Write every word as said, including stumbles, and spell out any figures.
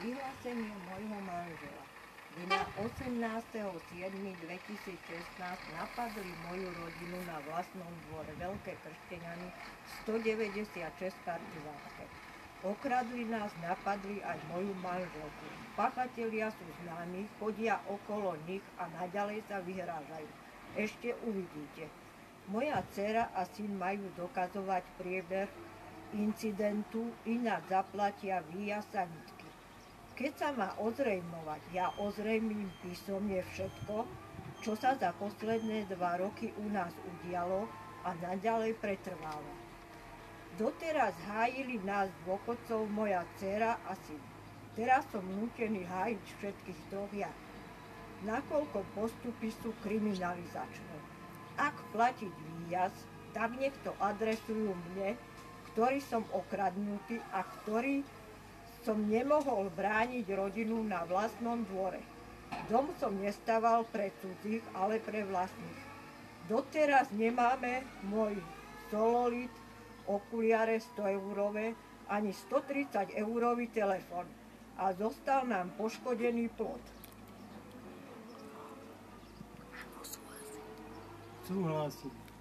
Vyhlásenie môjho manžela. Dňa osemnásteho júla dvetisícšestnásť napadli moju rodinu na vlastnom dvore Veľké Krštejany stodeväťdesiatšesť partizánske. Okradli nás, napadli aj moju manželku. Pachatelia sú známi, chodia okolo nich a naďalej sa vyhrážajú. Ešte uvidíte. Moja dcera a syn majú dokazovať priebeh incidentu, ináč zaplatia výjazd sanitky. Keď sa má ozrejmovať, ja ozrejmím písomne všetko, čo sa za posledné dva roky u nás udialo a naďalej pretrváva. Doteraz hájili nás dôchodcov moja dcera a syn. Teraz som nútený hájiť všetkých troch ja. Nakoľko postupy sú kriminalizačné. Ak platiť výjazd, tak nech to adresujú mne, ktorý som okradnutý a ktorý som nemohol brániť rodinu na vlastnom dvore. Dom som nestaval pre cudzích, ale pre vlastných. Doteraz nemáme môj sololit, okuliare sto eurové, ani stotridsať eurový telefón a zostal nám poškodený plot. Súhlasím.